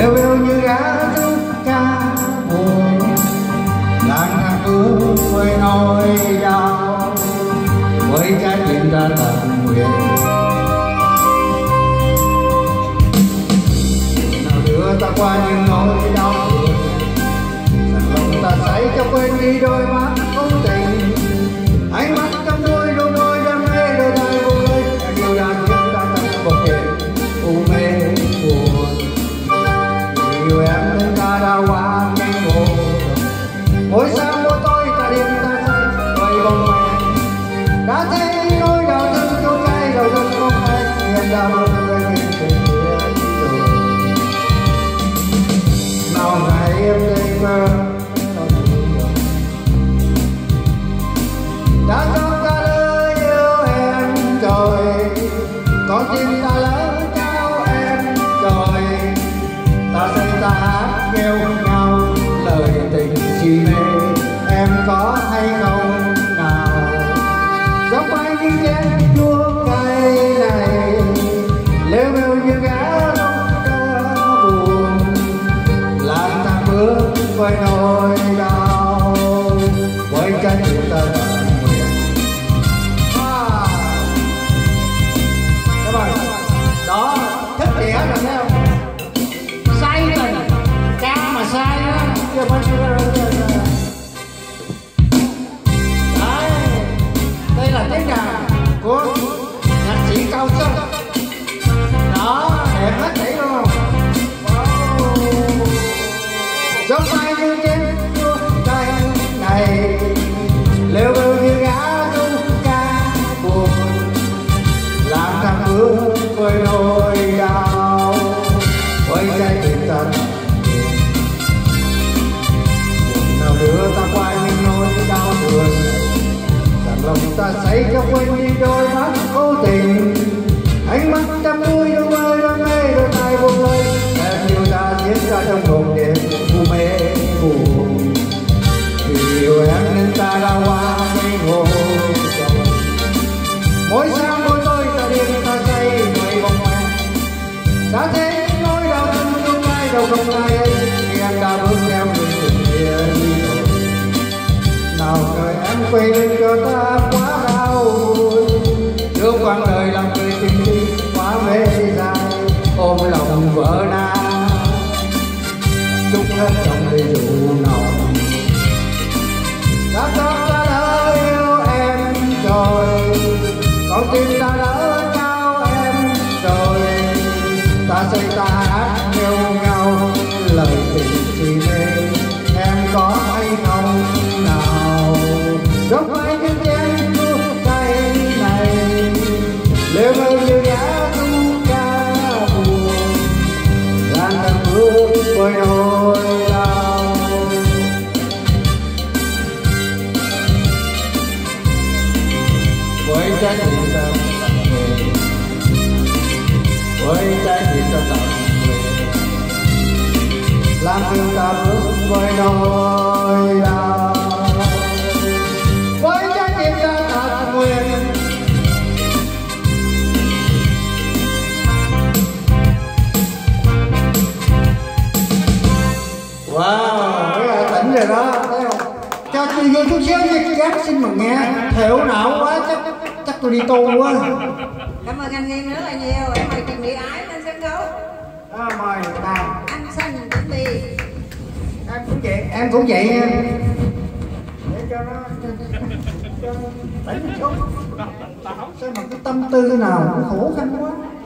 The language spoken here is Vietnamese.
lêu bêu như gã du ca buồn, lang thang bước với nỗi đau, với trái tim ta tận nguyện. Nào đưa ta qua những nỗi đau buồn, rằng lòng ta say cho quên đi đôi mắt vô tình, ánh mắt trong đôi đam mê đôi tay vô lối. Em yêu đã khiến ta trong một đêm u mê buồn, yêu em nên ta đã qua những vô thường. Mỗi sáng mỗi tối ta đêm ta say quay bóng em, đã thấy nỗi đau thương chôn ngay đầu thân không anh. Em đã bước lên những chuyện đường, nào ngày em thấy mơ đã cho ta lỡ yêu em rồi, con tim ta lỡ trao em rồi. Ta say ta hát nghêu ngao lời tình si mê, em có hay không nào? Giống ai như chén chua cay này, lêu bêu như gã rong ca buồn, lang thang bước với nỗi đau, với trái tim ta tận nguyện. Đó, thích đĩa rồi thấy không? Say tình, ca mà say á, chưa phải. Đấy, đây là tiếng đàn của nhạc sĩ Cao Sơn. Đó, đẹp hết thảy luôn không? Wow. Giống ai như chén chua cay này, lêu bêu như gã du ca buồn, lang thang bước với nỗi đau, với trái tim ta buồn. Nào đưa ta qua những nỗi đau thương, rằng lòng ta say cho quên đi đôi mắt vô tình, ánh mắt trăm đuôi đôi mơ đam mê đôi tay vô lối. Em yêu ta diễn ra trong một đêm u mê buồn, vì yêu em nên ta đã qua những vô vọng. Mỗi sáng mỗi tối ta đêm ta say quay vòng em, đã thấy nỗi đau thương trong ai đâu không ai ấy. Khi em đã bước theo người tình kia đi rồi, nào trời em quay lưng cho ta quá đau buồn. Trước quãng đời làm cười tình đi quá mê dài, ôm lòng vỡ nát chút hết trong ly rượu nồng. Đã cho ta đã yêu em rồi, con tim ta đã trao em rồi. Ta say ta hát nghêu ngao lời tình si mê, em có hay không nào? Giống ai những chén chua cay này, lêu bêu như gã du ca buồn, lang thang bước với nỗi đau, với trái tim ta tận nguyện, với trái tim ta tận nguyện. Lang thang ta bước với nỗi đau, với trái tim ta tận nguyện. Wow, cái là tỉnh rồi đó, thấy không? Cho tôi vô chút xíu nha, gác xin mà nghe. Thiểu não quá, chắc tôi đi tu quá. Cảm ơn anh Nghiêm rất là nhiều. Em mời Trần Thị Ái lên sân khấu. Mời nào. Anh Xanh chuẩn bị. Em cũng vậy nha. Để cho nó tỉnh một chút. Sao mà cái tâm tư nào khổ khăn quá.